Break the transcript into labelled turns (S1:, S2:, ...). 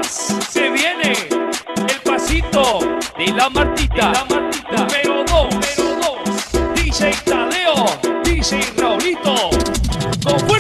S1: Se viene el pasito de la Martita. Número 2. DJ Tadeo. DJ Raulito. Con